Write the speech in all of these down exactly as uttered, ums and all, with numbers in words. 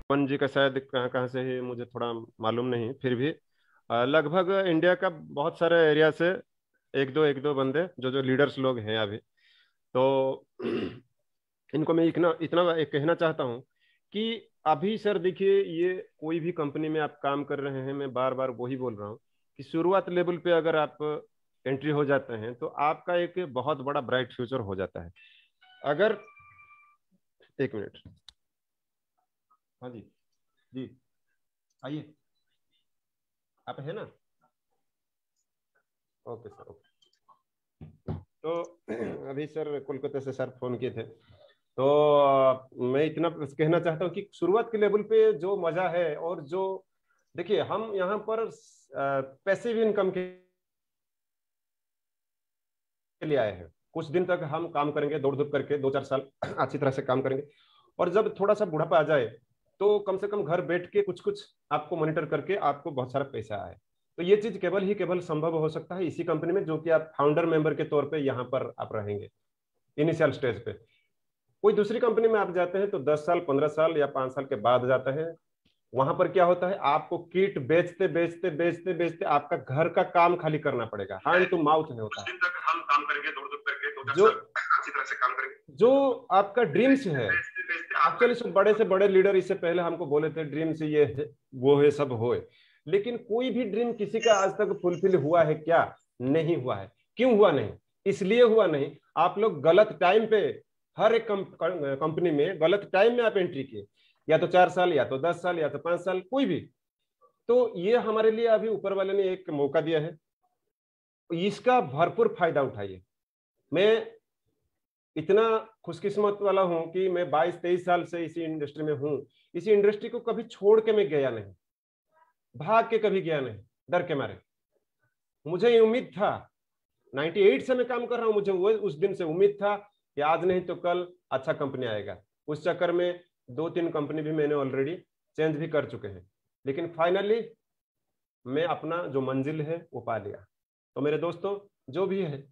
One जी का शायद कहाँ कहाँ से ही मुझे थोड़ा मालूम नहीं, फिर भी अ, लगभग इंडिया का बहुत सारे एरिया से एक दो एक दो बंदे जो जो लीडर्स लोग हैं अभी, तो इनको मैं इतना इतना एक कहना चाहता हूँ कि अभी सर देखिए, ये कोई भी कंपनी में आप काम कर रहे हैं, मैं बार बार वही बोल रहा हूँ कि शुरुआत लेवल पे अगर आप एंट्री हो जाते हैं तो आपका एक बहुत बड़ा ब्राइट फ्यूचर हो जाता है। अगर एक मिनट, हाँ जी, जी आइए, आप है ना, ओके सर, ओके। तो अभी सर कोलकाता से सर फोन किए थे, तो अ, मैं इतना बस कहना चाहता हूँ कि शुरुआत के लेवल पे जो मजा है, और जो देखिए हम यहाँ पर पैसिव इनकम के लिए आए हैं। कुछ दिन तक हम काम करेंगे दौड़ धूप करके, दो चार साल अच्छी तरह से काम करेंगे, और जब थोड़ा सा बुढ़ापा आ जाए तो कम से कम घर बैठ के कुछ कुछ आपको मॉनिटर करके आपको बहुत सारा पैसा आए। तो ये चीज केवल ही केवल संभव हो सकता है इसी कंपनी में, जो कि आप फाउंडर मेंबर के तौर पे यहाँ पर आप रहेंगे इनिशियल स्टेज पे। कोई दूसरी कंपनी में आप जाते हैं तो दस साल पंद्रह साल या पांच साल के बाद जाते हैं। वहां पर क्या होता है, आपको किट बेचते बेचते बेचते बेचते आपका घर का काम खाली करना पड़ेगा, हैंड टू माउथ नहीं होता है। तक हम काम करेंगे दौड़ धूप करके, दो चार जो साल अच्छी तरह से काम करेंगे, जो आपका ड्रीम्स है। एक्चुअली सब बड़े से बड़े लीडर इससे पहले हमको बोले थे ड्रीम्स ये है, वो है, सब होए, लेकिन कोई भी ड्रीम किसी का आज तक फुलफिल हुआ है क्या? नहीं हुआ है। क्यों हुआ नहीं? इसलिए हुआ नहीं, आप लोग गलत टाइम पे, हर एक कंपनी में गलत टाइम में आप एंट्री किए, या तो चार साल, या तो दस साल, या तो पांच साल, कोई भी। तो ये हमारे लिए अभी ऊपर वाले ने एक मौका दिया है, इसका भरपूर फायदा उठाइए। मैं इतना खुशकिस्मत वाला हूं कि मैं बाईस तेईस साल से इसी इंडस्ट्री में हूं। इसी इंडस्ट्री को कभी छोड़ के मैं गया नहीं, भाग के कभी गया नहीं, डर के मारे। मुझे ये उम्मीद था, अट्ठानवे से मैं काम कर रहा हूं, मुझे वो उस दिन से उम्मीद था कि आज नहीं तो कल अच्छा कंपनी आएगा। उस चक्कर में दो तीन कंपनी भी मैंने ऑलरेडी चेंज भी कर चुके हैं, लेकिन फाइनली मैं अपना जो मंजिल है वो पा लिया। तो मेरे दोस्तों, जो भी है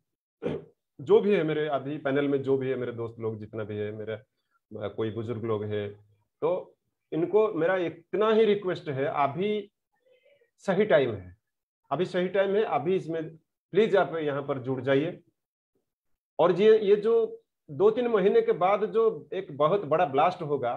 जो भी है मेरे अभी पैनल में, जो भी है मेरे दोस्त लोग, जितना भी है मेरे कोई बुजुर्ग लोग हैं, तो इनको मेरा इतना ही रिक्वेस्ट है, अभी सही टाइम है, अभी सही टाइम है, अभी इसमें प्लीज आप यहाँ पर जुड़ जाइए। और ये ये जो दो तीन महीने के बाद जो एक बहुत बड़ा ब्लास्ट होगा,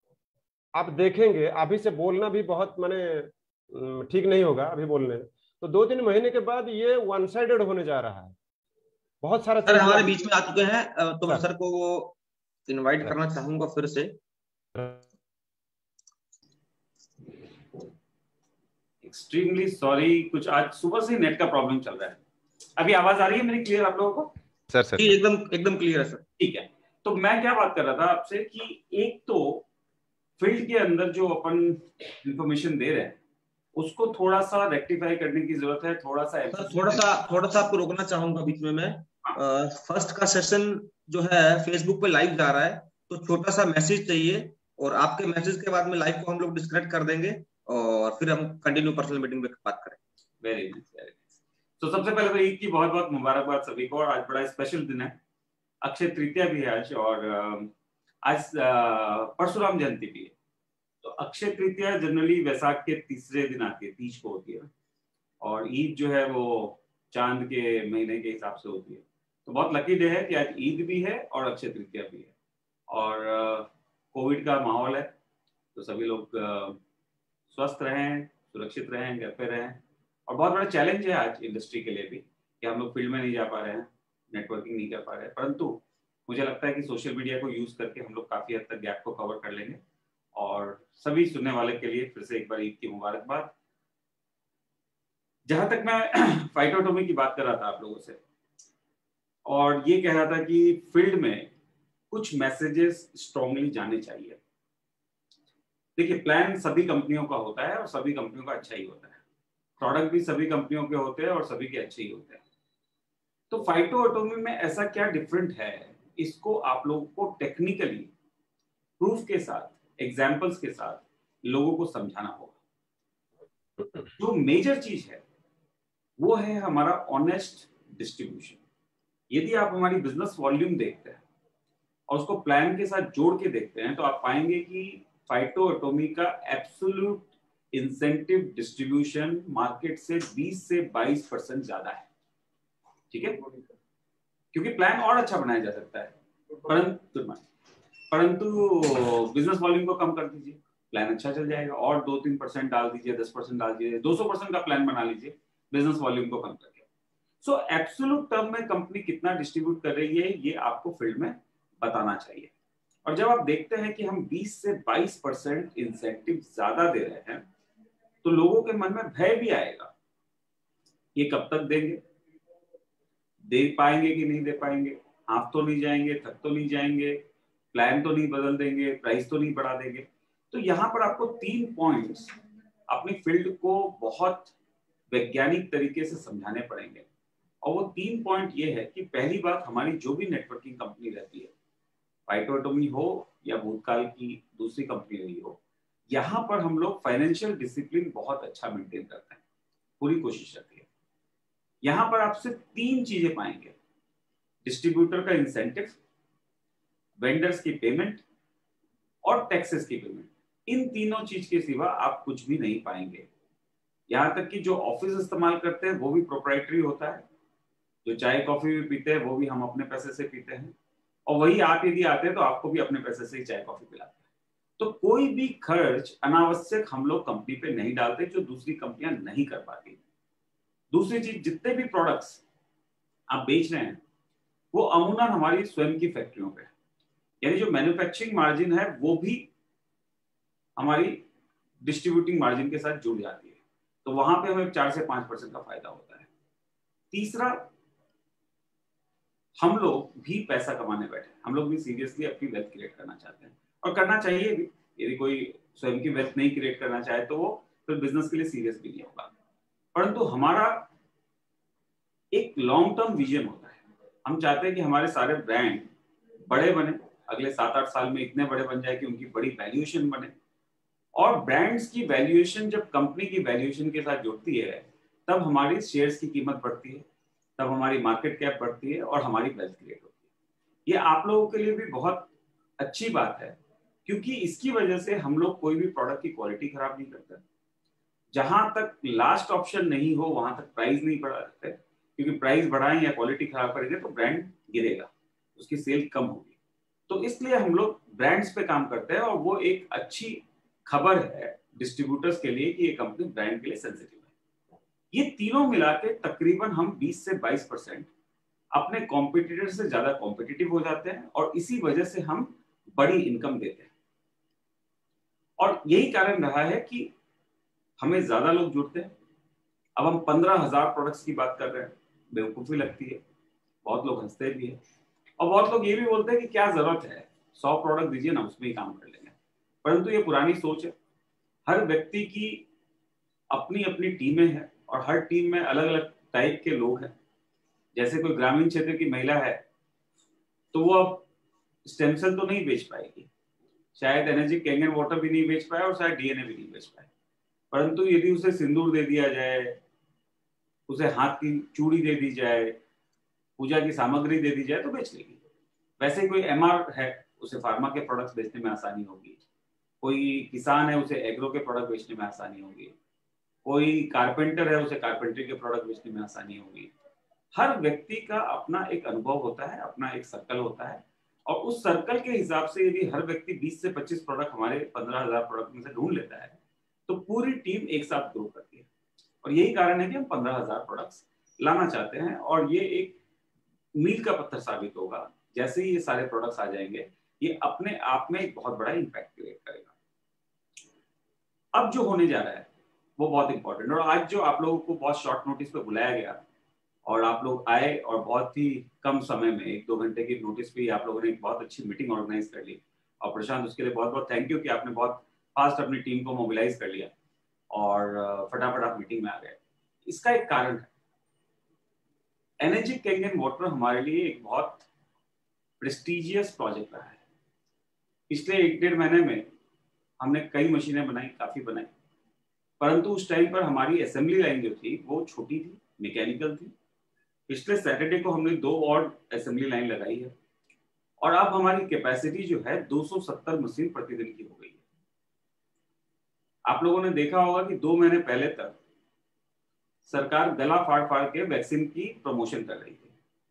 आप देखेंगे। अभी से बोलना भी बहुत माने अम, ठीक नहीं होगा अभी बोलने, तो दो तीन महीने के बाद ये वन साइडेड होने जा रहा है, बहुत सारा सर चेंजेस हमारे आप। बीच में आ चुके हैं, अ, तो मैं सर सर को वो इनवाइट सर करना चाहूंगा फिर से। एक्सट्रीमली सॉरी, कुछ आज सुबह से नेट का प्रॉब्लम चल रहा है। अभी आवाज आ रही है मेरी क्लियर आप लोगों को? सर सर जी एकदम एकदम क्लियर है सर। ठीक है। तो मैं क्या बात कर रहा था आपसे कि एक तो फील्ड के अंदर जो अपन इंफॉर्मेशन दे रहे हैं उसको थोड़ा सा रेक्टिफाई करने की जरूरत है, थोड़ा सा सर थोड़ा सा थोड़ा सा आपको रोकना चाहूंगा बीच में मैं। फर्स्ट का सेशन जो है फेसबुक पे लाइव जा रहा है, तो छोटा सा मैसेज चाहिए, और आपके मैसेज के बाद में लाइव को हम लोग डिस्कनेक्ट कर देंगे और फिर हम कंटिन्यू पर्सनल मीटिंग पे बात करेंगे। Very nice, very nice. तो सबसे पहले तो ईद की बहुत बहुत मुबारकबाद सभी को, और आज बड़ा स्पेशल दिन है, अक्षय तृतीया भी है आज, और आज परशुराम जयंती भी है। तो अक्षय तृतीया जनरली वैसाख के तीसरे दिन आती है, तीज को होती है, और ईद जो है वो चांद के महीने के हिसाब से होती है। तो बहुत लकी डे है कि आज ईद भी है और अक्षय तृतीया भी है, और कोविड का माहौल है, तो सभी लोग स्वस्थ रहें, सुरक्षित रहें, घर पे रहें। और बहुत बड़ा चैलेंज है आज इंडस्ट्री के लिए भी कि हम लोग फील्ड में नहीं जा पा रहे हैं, नेटवर्किंग नहीं कर पा रहे हैं, परंतु मुझे लगता है कि सोशल मीडिया को यूज करके हम लोग काफी हद तक गैप को कवर कर लेंगे। और सभी सुनने वाले के लिए फिर से एक बार ईद की मुबारकबाद। जहां तक मैं फाइटोटॉमी की बात कर रहा था आप लोगों से, और ये कह रहा था कि फील्ड में कुछ मैसेजेस स्ट्रांगली जाने चाहिए। देखिए, प्लान सभी कंपनियों का होता है और सभी कंपनियों का अच्छा ही होता है, प्रोडक्ट भी सभी कंपनियों के होते हैं और सभी के अच्छे ही होते हैं। तो फाइटोटॉमी में ऐसा क्या डिफरेंट है, इसको आप लोगों को टेक्निकली प्रूफ के साथ, एग्जाम्पल्स के साथ लोगों को समझाना होगा। जो मेजर चीज है वो है हमारा ऑनेस्ट डिस्ट्रीब्यूशन। यदि आप हमारी बिजनेस वॉल्यूम देखते हैं और उसको प्लान के साथ जोड़ के देखते हैं, तो आप पाएंगे कि फाइटो एटॉमी का एब्सोल्यूट इंसेंटिव डिस्ट्रीब्यूशन मार्केट से बीस से बाईस परसेंट ज्यादा है, ठीक है, क्योंकि प्लान और अच्छा बनाया जा सकता है, परंतु परंतु बिजनेस वॉल्यूम को कम कर दीजिए, प्लान अच्छा चल जाएगा, और दो तीन परसेंट डाल दीजिए, दस परसेंट डाल दीजिए, दो सौ परसेंट का प्लान बना लीजिए बिजनेस वॉल्यूम को कम करके। सो एब्सोल्यूट टर्म में कंपनी कितना डिस्ट्रीब्यूट कर रही है ये आपको फील्ड में बताना चाहिए। और जब आप देखते हैं कि हम बीस से बाईस परसेंट इंसेंटिव ज्यादा दे रहे हैं तो लोगों के मन में भय भी आएगा, ये कब तक देंगे, दे पाएंगे कि नहीं दे पाएंगे, आप तो नहीं जाएंगे, थक तो नहीं जाएंगे, प्लान तो नहीं बदल देंगे, प्राइस तो नहीं बढ़ा देंगे। तो यहाँ पर आपको तीन पॉइंट्स अपनी फील्ड को बहुत वैज्ञानिक तरीके से समझाने पड़ेंगे। और वो तीन पॉइंट ये है कि पहली बात, हमारी जो भी नेटवर्किंग कंपनी रहती है, फाइटो एटॉमी हो या भूतकाल की दूसरी कंपनी रही हो, यहाँ पर हम लोग फाइनेंशियल डिसिप्लिन बहुत अच्छा मेंटेन करते हैं, पूरी कोशिश रहती है। यहाँ पर आप सिर्फ तीन चीजें पाएंगे, डिस्ट्रीब्यूटर का इंसेंटिव, वेंडर्स की पेमेंट और टैक्सेस की पेमेंट। इन तीनों चीज के सिवा आप कुछ भी नहीं पाएंगे। यहाँ तक कि जो ऑफिस इस्तेमाल करते हैं वो भी प्रोप्राइटरी होता है, जो चाय कॉफी भी पीते हैं वो भी हम अपने पैसे से पीते हैं, और वही आप यदि आते हैं तो आपको भी अपने पैसे से ही चाय कॉफी पिलाते हैं। तो कोई भी खर्च अनावश्यक हम लोग कंपनी पे नहीं डालते जो दूसरी कंपनियां नहीं कर पाती। दूसरी चीज, जितने भी प्रोडक्ट्स आप बेच रहे हैं वो अमूमन हमारी स्वयं की फैक्ट्रियों पे, यानी जो मैन्युफैक्चरिंग मार्जिन है वो भी हमारी डिस्ट्रीब्यूटिंग मार्जिन के साथ जुड़ जाती है, तो वहां पे हमें चार से पांच परसेंट का फायदा होता है। तीसरा, हम लोग भी पैसा कमाने बैठे, हम लोग भी सीरियसली अपनी वेल्थ क्रिएट करना चाहते हैं, और करना चाहिए भी। यदि कोई स्वयं की वेल्थ नहीं क्रिएट करना चाहे तो वो फिर बिजनेस के लिए सीरियस भी नहीं होगा। परंतु हमारा एक लॉन्ग टर्म विजन होता है, हम चाहते हैं कि हमारे सारे ब्रांड बड़े बने, अगले सात आठ साल में इतने बड़े बन जाए कि उनकी बड़ी वैल्यूएशन बने। और ब्रांड्स की वैल्यूएशन जब कंपनी की वैल्यूएशन के साथ जुड़ती है तब हमारी शेयर्स की कीमत बढ़ती है, तब हमारी मार्केट कैप बढ़ती है और हमारी वेल्थ क्रिएट होती है। ये आप लोगों के लिए भी बहुत अच्छी बात है, क्योंकि इसकी वजह से हम लोग कोई भी प्रोडक्ट की क्वालिटी खराब नहीं करते। जहां तक लास्ट ऑप्शन नहीं हो वहां तक प्राइस नहीं बढ़ाते, क्योंकि प्राइस बढ़ाएं या क्वालिटी खराब करेंगे तो ब्रांड गिरेगा, उसकी सेल कम होगी। तो इसलिए हम लोग ब्रांड्स पे काम करते हैं, और वो एक अच्छी खबर है डिस्ट्रीब्यूटर्स के लिए कि ये कंपनी ब्रांड के लिए सेंसिटिव है। ये तीनों मिला के तकरीबन हम बीस से बाईस परसेंट अपने कॉम्पिटिटर से ज्यादा कॉम्पिटिटिव हो जाते हैं, और इसी वजह से हम बड़ी इनकम देते हैं। और यही कारण रहा है कि हमें ज्यादा लोग जुड़ते हैं। अब हम पंद्रह हजार प्रोडक्ट्स की बात कर रहे हैं, बेवकूफी लगती है, बहुत लोग हंसते भी हैं, और बहुत लोग ये भी बोलते हैं कि क्या जरूरत है, सौ प्रोडक्ट दीजिए ना, उसमें ही काम कर लेंगे। परंतु ये पुरानी सोच है। हर व्यक्ति की अपनी अपनी टीमें हैं, और हर टीम में अलग अलग टाइप के लोग हैं। जैसे कोई ग्रामीण क्षेत्र की महिला है तो वो अब स्टेम सेल तो नहीं बेच पाएगी, शायद एनर्जी कैंगन वाटर भी नहीं बेच पाए, और शायद डीएनए भी नहीं बेच पाए। परंतु यदि उसे सिंदूर दे दिया जाए, उसे हाथ की चूड़ी दे दी जाए, पूजा की सामग्री दे दी जाए तो बेच लेगी। वैसे कोई एमआर है, उसे फार्मा के प्रोडक्ट्स बेचने में आसानी होगी। कोई किसान है, उसे एग्रो के प्रोडक्ट बेचने में आसानी होगी। कोई कारपेंटर है, उसे कारपेंट्री के प्रोडक्ट बेचने में आसानी होगी। हर व्यक्ति का अपना एक अनुभव होता है, अपना एक सर्कल होता है, और उस सर्कल के हिसाब से यदि हर व्यक्ति बीस से पच्चीस प्रोडक्ट हमारे पंद्रह हजार प्रोडक्ट में से ढूंढ लेता है तो पूरी टीम एक साथ ग्रो करती है। और यही कारण है कि हम पंद्रह हजार प्रोडक्ट्स लाना चाहते हैं, और ये एक मील का पत्थर साबित होगा। जैसे ही ये सारे प्रोडक्ट्स आ जाएंगे, ये अपने आप में एक बहुत बड़ा इम्पैक्ट क्रिएट करेगा। अब जो होने जा रहा है वो बहुत इंपॉर्टेंट, और आज जो आप लोगों को बहुत शॉर्ट नोटिस पे बुलाया गया और आप लोग आए, और बहुत ही कम समय में, एक दो घंटे की नोटिस पे आप लोगों ने एक बहुत अच्छी मीटिंग ऑर्गेनाइज कर ली। और प्रशांत, उसके लिए बहुत बहुत थैंक यू कि आपने बहुत फास्ट अपनी टीम को मोबिलाइज कर लिया और फटाफट आप मीटिंग में आ गए। इसका एक कारण है, एनर्जी कैंगन वाटर हमारे लिए एक बहुत प्रेस्टिजियस प्रोजेक्ट रहा है। पिछले एक डेढ़ महीने में हमने कई मशीनें बनाई, काफी बनाई, परंतु उस टाइम पर हमारी असेंबली लाइन जो थी वो छोटी थी, मैकेनिकल थी। पिछले सैटरडे को हमने दो और असेंबली लाइन लगाई है, और अब हमारी कैपेसिटी जो है दो सौ सत्तर मशीन प्रतिदिन की हो गई है। आप लोगों ने देखा होगा कि दो महीने पहले तक सरकार गला फाड़ फाड़ के वैक्सीन की प्रमोशन कर रही थी।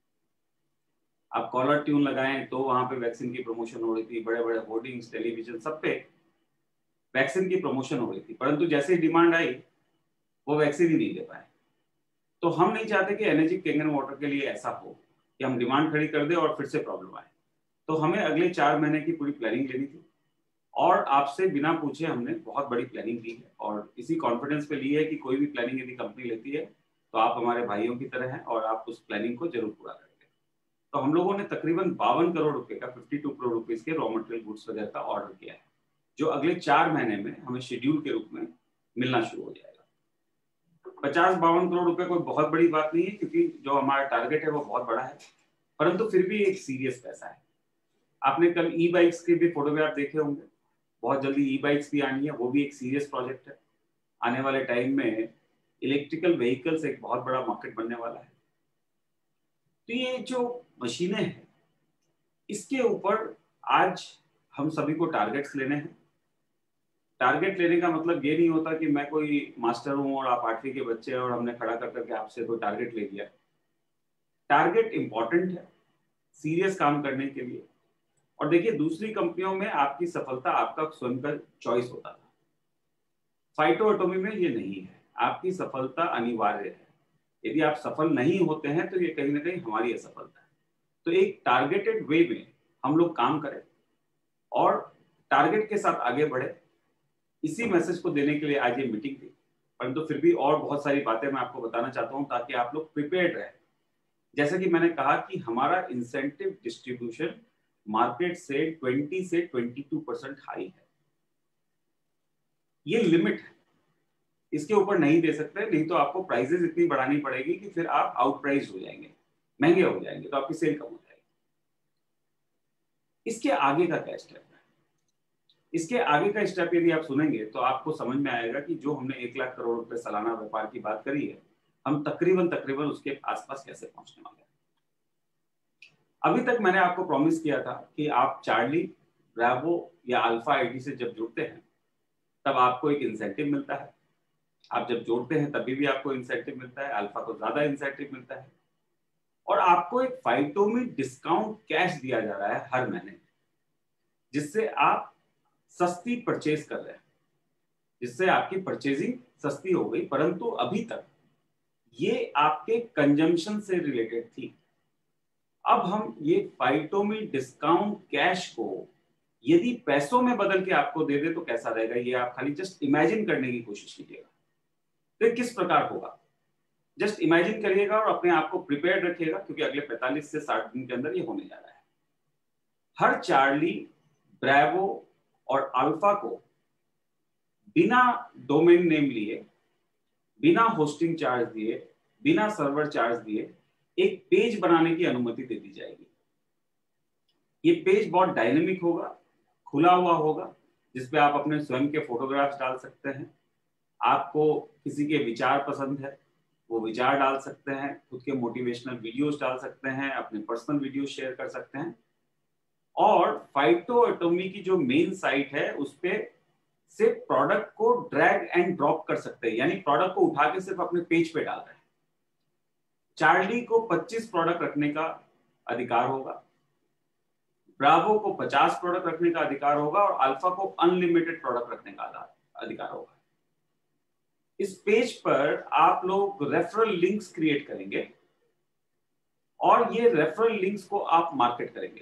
आप कॉलर ट्यून लगाएं तो वहां पे वैक्सीन की प्रमोशन हो रही थी, बड़े बड़े होर्डिंग्स, टेलीविजन, सब पे वैक्सीन की प्रमोशन हो रही थी, परंतु जैसे ही डिमांड आई वो वैक्सीन ही नहीं दे पाए। तो हम नहीं चाहते कि एनर्जी कैंगन वाटर के लिए ऐसा हो कि हम डिमांड खड़ी कर दें और फिर से प्रॉब्लम आए। तो हमें अगले चार महीने की पूरी प्लानिंग लेनी थी और आपसे बिना पूछे हमने बहुत बड़ी प्लानिंग की है और इसी कॉन्फिडेंस पे ली है कि कोई भी प्लानिंग यदि कंपनी लेती है तो आप हमारे भाइयों की तरह हैं और आप उस प्लानिंग को जरूर पूरा करेंगे। तो हम लोगों ने तकरीबन बावन करोड़ रुपए का बावन करोड़ रुपीस के रॉ मटेरियल गुड्स वगैरह का ऑर्डर किया है, जो अगले चार महीने में हमें शेड्यूल के रूप में मिलना शुरू हो जाएगा। पचास बावन करोड़ रुपए कोई बहुत बड़ी बात नहीं है, क्योंकि जो हमारा टारगेट है वो बहुत बड़ा है, परंतु फिर भी एक सीरियस पैसा है। आपने कल ई बाइक्स के भी फोटोग्राफ देखे होंगे, बहुत जल्दी ई बाइक्स भी आनी है, वो भी एक सीरियस प्रोजेक्ट है। आने वाले टाइम में इलेक्ट्रिकल व्हीकल्स एक बहुत बड़ा मार्केट बनने वाला है। तो ये जो मशीनें हैं इसके ऊपर आज हम सभी को टारगेट्स लेने हैं। टारगेट लेने का मतलब ये नहीं होता कि मैं कोई मास्टर हूं और आप आठवीं के बच्चे हैं और हमने खड़ा कर करके आपसे कोई टारगेट ले लिया। टारगेट इंपॉर्टेंट है सीरियस काम करने के लिए। और देखिए, दूसरी कंपनियों में आपकी सफलता आपका स्वयं का चॉइस होता था, फाइटो एटॉमी में ये नहीं है, आपकी सफलता अनिवार्य है। यदि आप सफल नहीं होते हैं तो ये कहीं ना कहीं हमारी असफलता है। तो एक टारगेटेड वे में हम लोग काम करें और टारगेट के साथ आगे बढ़े, इसी मैसेज को देने के लिए आज ये मीटिंग थी। परंतु फिर भी और बहुत सारी बातें मैं आपको बताना चाहता हूं ताकि आप लोग प्रिपेयर्ड रहे। जैसे कि मैंने कहा कि हमारा इंसेंटिव डिस्ट्रीब्यूशन मार्केट से बीस से बाईस परसेंट हाई है, ये लिमिट है, इसके ऊपर नहीं दे सकते, नहीं तो आपको प्राइसेस इतनी बढ़ानी पड़ेगी कि फिर आप आउट प्राइस हो जाएंगे, महंगे हो जाएंगे, तो आपकी सेल कम हो जाएगी। इसके आगे का क्या स्टेप है? इसके आगे का स्टेप यदि आप सुनेंगे तो आपको समझ में आएगा कि जो हमने एक लाख करोड़ रुपए सालाना व्यापार की बात करी है, हम तकरीबन तकरीबन उसके आसपास कैसे पहुंचने वाले हैं। अभी तक मैंने आपको प्रॉमिस किया था कि आप चार्ली, ब्रावो या अल्फा आईडी से जब जुड़ते हैं तब आपको एक इंसेंटिव मिलता है। आप जब जोड़ते हैं तभी भी आपको इंसेंटिव मिलता है, अल्फा को ज्यादा इंसेंटिव मिलता है। और आपको एक फाइटोमी डिस्काउंट कैश दिया जा रहा है हर महीने, जिससे आप सस्ती परचेज कर रहे हैं, जिससे आपकी परचेजिंग सस्ती हो गई। परंतु अभी तक ये आपके कंजम्पशन से रिलेटेड थी। अब हम ये फाइटोमी डिस्काउंट कैश को यदि पैसों में बदल के आपको दे दे तो कैसा रहेगा, ये आप खाली जस्ट इमेजिन करने की कोशिश कीजिएगा। तो किस प्रकार होगा, जस्ट इमेजिन करिएगा और अपने आप को प्रिपेयर्ड रखिएगा, क्योंकि अगले पैंतालीस से साठ दिन के अंदर ये होने जा रहा है। हर चार्ली, ब्रावो और अल्फा को बिना डोमेन नेम लिए, बिना होस्टिंग चार्ज दिए, बिना सर्वर चार्ज दिए एक पेज बनाने की अनुमति दे दी जाएगी। ये पेज बहुत डायनेमिक होगा, खुला हुआ होगा, जिसपे आप अपने स्वयं के फोटोग्राफ्स डाल सकते हैं। आपको किसी के विचार पसंद है वो विचार डाल सकते हैं, खुद के मोटिवेशनल वीडियोस डाल सकते हैं, अपने पर्सनल वीडियो शेयर कर सकते हैं। और फाइटो एटॉमी की जो मेन साइट है उस पे सिर्फ प्रोडक्ट को ड्रैग एंड ड्रॉप कर सकते हैं, यानी प्रोडक्ट को उठा के सिर्फ अपने पेज पे डाल रहे हैं। चार्ली को पच्चीस प्रोडक्ट रखने का अधिकार होगा, ब्रावो को पचास प्रोडक्ट रखने का अधिकार होगा और अल्फा को अनलिमिटेड प्रोडक्ट रखने का अधिकार होगा। इस पेज पर आप लोग रेफरल लिंक्स क्रिएट करेंगे और ये रेफरल लिंक्स को आप मार्केट करेंगे।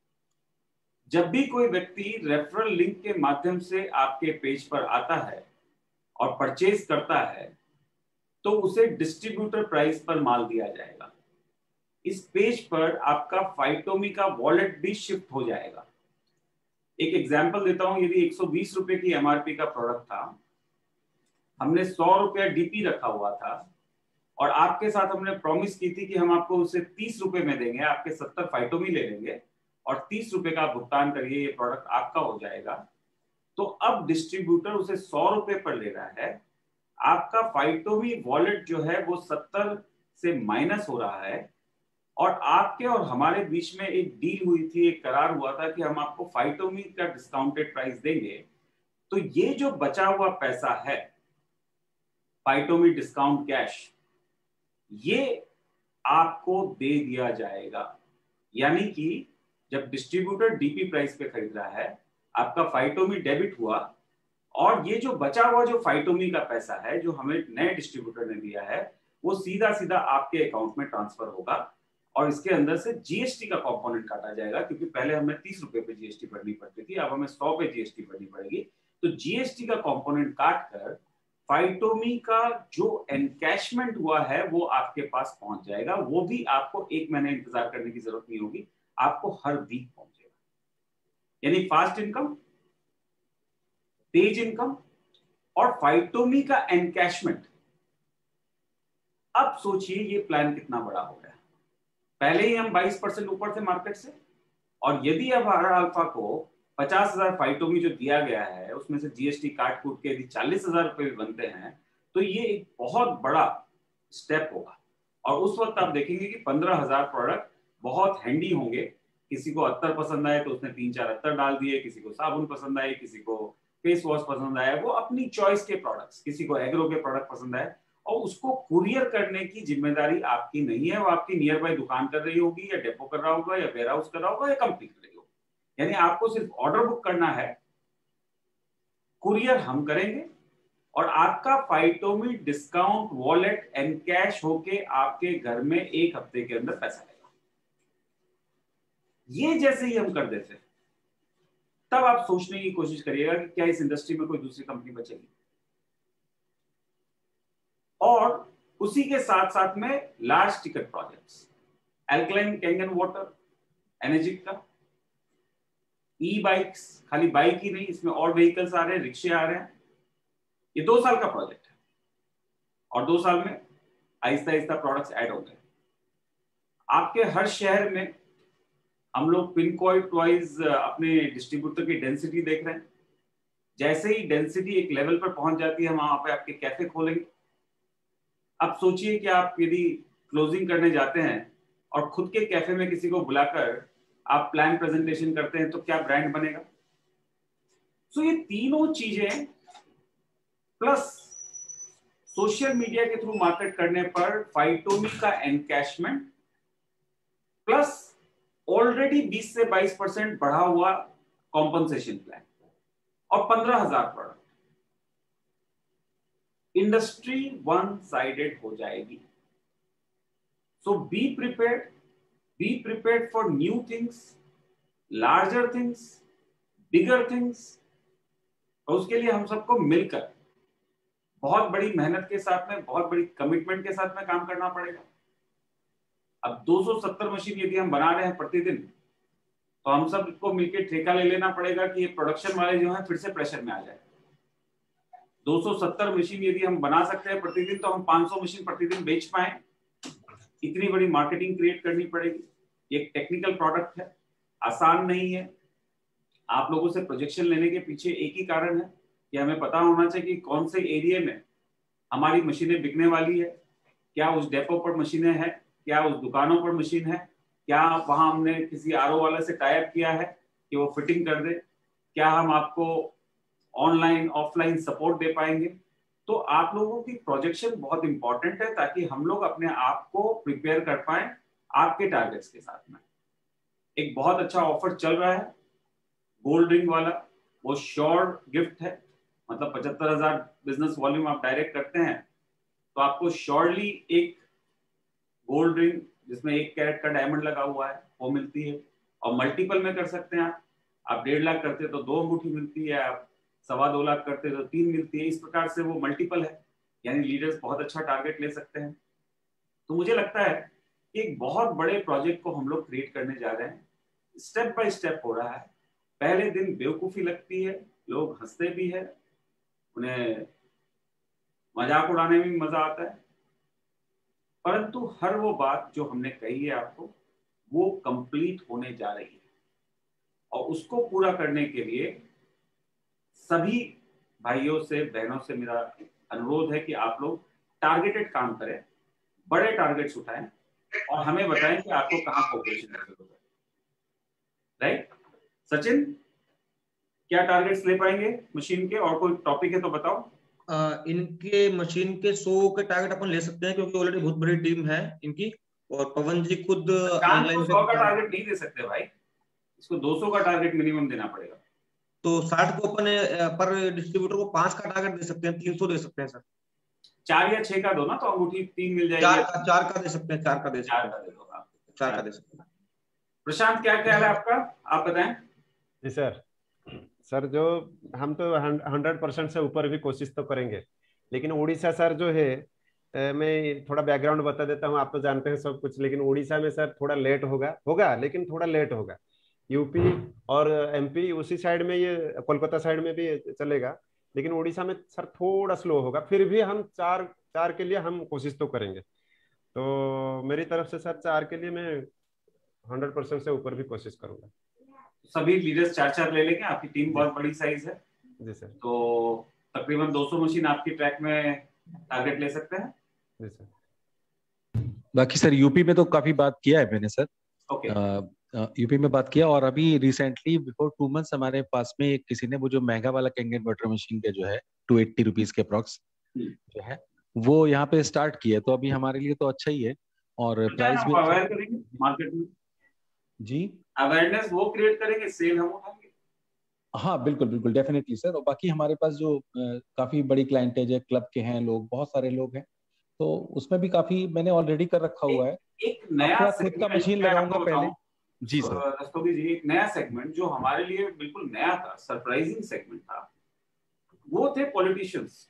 जब भी कोई व्यक्ति रेफरल लिंक के माध्यम से आपके पेज पर आता है और परचेज करता है तो उसे डिस्ट्रीब्यूटर प्राइस पर माल दिया जाएगा। इस पेज पर आपका फाइटोमी का वॉलेट भी शिफ्ट हो जाएगा। एक एग्जांपल देता हूं, यदि एक सौ बीस रुपए की एमआरपी का प्रोडक्ट था, हमने सौ रुपया डीपी रखा हुआ था और आपके साथ हमने प्रॉमिस की थी कि हम आपको उसे तीस रुपए में देंगे, आपके सत्तर फाइटोमी ले लेंगे और तीस रुपए का भुगतान करिए, ये प्रोडक्ट आपका हो जाएगा। तो अब डिस्ट्रीब्यूटर उसे सौ रुपए पर ले रहा है, आपका फाइटोमी वॉलेट जो है वो सत्तर से माइनस हो रहा है और आपके और हमारे बीच में एक डील हुई थी, एक करार हुआ था कि हम आपको फाइटोमी का डिस्काउंटेड प्राइस देंगे तो ये जो बचा हुआ पैसा है फाइटोमी डिस्काउंट कैश, ये आपको दे दिया जाएगा। यानी कि जब डिस्ट्रीब्यूटर डीपी प्राइस पे खरीद रहा है, आपका फाइटोमी डेबिट हुआ, और ये जो बचा हुआ जो फाइटोमी का पैसा है जो हमें नए डिस्ट्रीब्यूटर ने दिया है, वो सीधा सीधा आपके अकाउंट में ट्रांसफर होगा, और इसके अंदर से जीएसटी का कंपोनेंट काटा जाएगा, क्योंकि पहले हमें तीस रुपए पे जीएसटी भरनी पड़ती थी, अब हमें सौ पे जीएसटी भरनी पड़ेगी। तो जीएसटी का कंपोनेंट काट कर फाइटोमी का जो एनकैशमेंट हुआ है वो आपके पास पहुंच जाएगा। वो भी आपको एक महीने इंतजार करने की जरूरत नहीं होगी, आपको हर वीक पहुंचेगा। यानी फास्ट इनकम, तेज इनकम और फाइटोमी का एनकैशमेंट। अब सोचिए ये प्लान कितना बड़ा हो गया। पहले ही हम बाईस परसेंट ऊपर थे मार्केट से, और यदि अब हर अल्फा को पचास हजार फाइटोमी जो दिया गया है उसमें से जीएसटी काट कूट के यदि चालीस हजार रुपए भी बनते हैं, तो ये एक बहुत बड़ा स्टेप होगा। और उस वक्त आप देखेंगे कि पंद्रह हजार प्रोडक्ट बहुत हैंडी होंगे। किसी को अत्तर पसंद आए तो उसने तीन चार अत्तर डाल दिए, किसी को साबुन पसंद आए, किसी को फेस वॉश पसंद आया, वो अपनी चॉइस के प्रोडक्ट्स, किसी को एग्रो के प्रोडक्ट पसंद आए, और उसको कुरियर करने की जिम्मेदारी आपकी नहीं है। वो आपकी नियर बाय दुकान कर रही होगी, या डेपो कर रहा होगा, या वेयर हाउस कर रहा होगा, या कंपनी कर रही होगी। यानी आपको सिर्फ ऑर्डर बुक करना है, कुरियर हम करेंगे, और आपका फाइटोमी डिस्काउंट वॉलेट एनकैश होके आपके घर में एक हफ्ते के अंदर पैसा आएगा। ये जैसे ही हम कर देते हैं, तब आप सोचने की कोशिश करिएगा कि क्या इस इंडस्ट्री में कोई दूसरी कंपनी बचेगी। और उसी के साथ साथ में large ticket projects, alkaline Kangen water, energic का, ई बाइक्स, खाली बाइक ही नहीं, इसमें और व्हीकल्स आ रहे हैं, रिक्शे आ रहे हैं। ये दो साल का प्रोजेक्ट है, और दो साल में आहिस्ता आहिस्ता प्रोडक्ट्स ऐड होंगे। आपके हर शहर में हम लोग पिन कोड वाइज अपने डिस्ट्रीब्यूटर की डेंसिटी देख रहे हैं। जैसे ही डेंसिटी एक लेवल पर पहुंच जाती है, हम वहां पे आपके कैफे खोलेंगे। अब सोचिए कि आप यदि क्लोजिंग करने जाते हैं और खुद के कैफे में किसी को बुलाकर आप प्लान प्रेजेंटेशन करते हैं, तो क्या ब्रांड बनेगा। सो ये तीनों चीजें प्लस सोशल मीडिया के थ्रू मार्केट करने पर फाइटोमी का एनकैशमेंट, प्लस ऑलरेडी बीस से बाईस परसेंट बढ़ा हुआ कॉम्पनसेशन प्लान, और पंद्रह हजार प्रोडक्ट, इंडस्ट्री वन साइडेड हो जाएगी। So be prepared, be prepared for new things, larger things, bigger things. और उसके लिए हम सबको मिलकर बहुत बड़ी मेहनत के साथ में, बहुत बड़ी कमिटमेंट के साथ में काम करना पड़ेगा। अब दो सौ सत्तर मशीन यदि हम बना रहे हैं प्रतिदिन, तो हम सबको मिलकर ठेका ले लेना पड़ेगा कि ये प्रोडक्शन वाले जो हैं फिर से प्रेशर में आ जाए। दो सौ सत्तर मशीन यदि हम बना सकते हैं प्रतिदिन, तो हम पाँच सौ मशीन प्रतिदिन बेच पाए। इतनी बड़ी मार्केटिंग क्रिएट करनी पड़ेगी। ये एक टेक्निकल प्रोडक्ट है, आसान नहीं है। आप लोगों से प्रोजेक्शन लेने के पीछे एक ही कारण है कि हमें पता होना चाहिए कि कौन से एरिया में हमारी मशीनें बिकने वाली है, क्या उस डेपो पर मशीनें हैं, क्या उस दुकानों पर मशीन है, क्या वहां हमने किसी आरओ वाले से टाई अप किया है कि वो फिटिंग कर दे, क्या हम आपको ऑनलाइन ऑफलाइन सपोर्ट दे पाएंगे। तो आप लोगों की प्रोजेक्शन बहुत इंपॉर्टेंट है, ताकि हम लोग अपने आप को प्रिपेयर कर पाए आपके टारगेट्स के साथ में। एक बहुत अच्छा ऑफर चल रहा है गोल्ड रिंग वाला, वो श्योर गिफ्ट है। मतलब पचहत्तर हजार बिजनेस वॉल्यूम आप डायरेक्ट करते हैं तो आपको श्योरली एक गोल्ड रिंग जिसमें एक कैरेट का डायमंड लगा हुआ है वो मिलती है। और मल्टीपल में कर सकते हैं आप आप डेढ़ लाख करते तो दो अंगूठी मिलती है, आप सवा दो लाख करते तो तीन मिलती है। इस प्रकार से वो मल्टीपल है, यानी लीडर्स बहुत अच्छा टारगेट ले सकते हैं। तो मुझे लगता है कि एक बहुत बड़े प्रोजेक्ट को हम लोग क्रिएट करने जा रहे हैं। स्टेप बाय स्टेप हो रहा है। पहले दिन बेवकूफी लगती है, लोग हंसते भी है, उन्हें मजाक उड़ाने में मजा आता है, परंतु हर वो बात जो हमने कही है आपको वो कंप्लीट होने जा रही है। और उसको पूरा करने के लिए सभी भाइयों से बहनों से मेरा अनुरोध है कि आप लोग टारगेटेड काम करें, बड़े टारगेट्स उठाएं और हमें बताएं कि आपको कहां कोऑपरेशन की जरूरत है। राइट सचिन? क्या टारगेट्स ले पाएंगे मशीन के, और कोई टॉपिक है तो बताओ। आ, इनके मशीन के सौ के टारगेट अपन ले सकते हैं, क्योंकि ऑलरेडी बहुत बड़ी टीम है इनकी, और पवन जी खुद ऑनलाइन सौ का टारगेट नहीं दे सकते भाई, इसको दो सौ का टारगेट मिनिमम देना पड़ेगा। तो साठ को अपन पर डिस्ट्रीब्यूटर को पांच का टारगेट दे सकते हैं, तीन सौ दे सकते हैं सर। चार या छह का दो ना, तो अंगूठी तीन मिल जाएगी। चार का चार का दे सकते हैं, चार का दे चार का दे दो आप, चार का दे सकते हैं। प्रशांत क्या ख्याल है आपका, आप बताएं। जी सर, सर जो हम तो हंड्रेड परसेंट से ऊपर भी कोशिश तो करेंगे, लेकिन उड़ीसा सर जो है, मैं थोड़ा बैकग्राउंड बता देता हूँ, आप तो जानते हैं सब कुछ, लेकिन उड़ीसा में सर थोड़ा लेट होगा होगा लेकिन थोड़ा लेट होगा। यूपी और एमपी उसी साइड में, ये कोलकाता साइड में भी चलेगा, लेकिन उड़ीसा में सर थोड़ा स्लो होगा। फिर भी हम चार चार के लिए हम कोशिश तो करेंगे। तो मेरी तरफ से सर चार के लिए मैं हंड्रेड परसेंट से ऊपर भी कोशिश करूंगा। सभी लीडर्स चार चार ले लेंगे, आपकी टीम बहुत बड़ी साइज है। जी सर। तो तकरीबन दो सौ मशीन आपकी ट्रैक में टारगेट ले सकते हैं। जी सर। बाकी सर यूपी में तो काफी बात किया है मैंने सर। ओके। यूपी में बात किया, और अभी रिसेंटली बिफोर टू मंथ्स हमारे पास में एक किसी ने वो जो महंगा वाला कैंगेट बटर मशीन के जो है टू एट्टी रुपीज के अप्रॉक्स जो है वो यहाँ पे स्टार्ट किया, तो अभी हमारे लिए तो अच्छा ही है। और प्राइस भी अवेयर करेंगे मार्केट में। जी, अवेयरनेस वो क्रिएट करेंगे, सेल हम उठाएंगे। हाँ बिल्कुल बिल्कुल डेफिनेटली सर। और बाकी हमारे पास जो आ, काफी बड़ी क्लाइंटेज है, क्लब के हैं लोग, बहुत सारे लोग हैं, तो उसमें भी काफी मैंने ऑलरेडी कर रखा हुआ है। एक नया खुद का मशीन लगाऊंगा पहले। जी सर। रस्तोगी जी, एक नया सेगमेंट जो हमारे लिए बिल्कुल नया था, सरप्राइजिंग सेगमेंट था, वो थे पॉलिटिशियंस।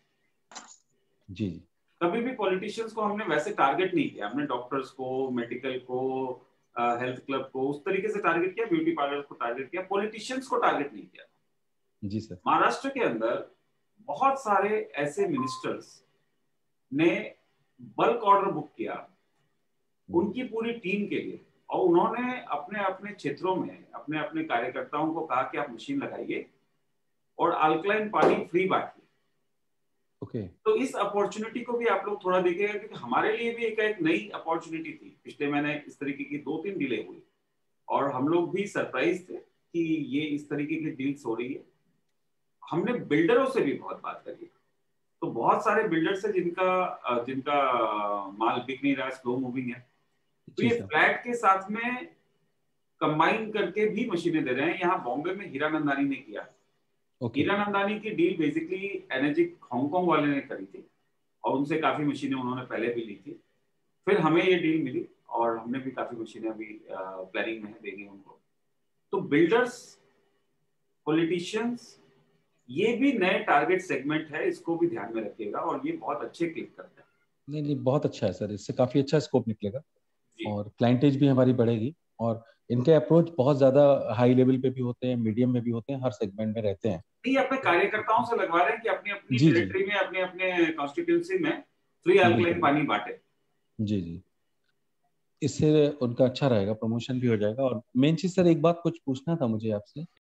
जी जी। कभी भी पॉलिटिशियंस को हमने वैसे टारगेट नहीं किया, हमने डॉक्टर्स को, मेडिकल को, हेल्थ क्लब को उस तरीके से टारगेट किया, ब्यूटी पार्लर को टारगेट किया, पॉलिटिशियंस को टारगेट नहीं किया। जी सर। महाराष्ट्र के अंदर बहुत सारे ऐसे मिनिस्टर्स ने बल्क ऑर्डर बुक किया उनकी पूरी टीम के लिए, और उन्होंने अपने अपने क्षेत्रों में अपने अपने कार्यकर्ताओं को कहा कि आप मशीन लगाइए और अल्कलाइन पानी फ्री बांटिए। ओके। तो इस अपॉर्चुनिटी को भी आप लोग थोड़ा देखिएगा, क्योंकि हमारे लिए भी एक एक नई अपॉर्चुनिटी थी। पिछले महीने इस तरीके की दो तीन डीले हुई और हम लोग भी सरप्राइज थे कि ये इस तरीके की डील्स हो रही है। हमने बिल्डरों से भी बहुत बात करी, तो बहुत सारे बिल्डर्स है जिनका जिनका माल बिक नहीं रहा, स्लो मूविंग है, तो ये फ्लैट के साथ में कंबाइन करके भी मशीनें दे रहे हैं। यहाँ बॉम्बे में हीरानंदानी ने किया। okay. हीरानंदानी की डील बेसिकली एनर्जिक हांगकांग वाले ने करी थी और उनसे काफी मशीनें उन्होंने पहले भी ली थी। फिर हमें ये डील मिली और हमने भी काफी मशीनें अभी प्लानिंग में देंगे उनको। तो बिल्डर्स, पॉलिटिशियंस, ये भी नए टारगेट सेगमेंट है, इसको भी ध्यान में रखिएगा और ये बहुत अच्छे क्लिक करते हैं। नहीं नहीं बहुत अच्छा है सर, इससे काफी अच्छा स्कोप निकलेगा और क्लाइंटेज भी हमारी बढ़ेगी। और इनके अप्रोच बहुत ज्यादा हाई लेवल पे भी होते हैं, मीडियम में भी होते हैं, हर सेगमेंट में रहते हैं। नहीं, अपने कार्यकर्ताओं से लगवा रहे हैं कि अपनी अपनी टेरिटरी में, अपने अपने कॉन्स्टिट्यूएंसी में फ्री अल्कलाइन पानी बांटे। जी जी, इससे उनका अच्छा रहेगा, प्रमोशन भी हो जाएगा। और मेन चीज सर एक बात कुछ पूछना था मुझे आपसे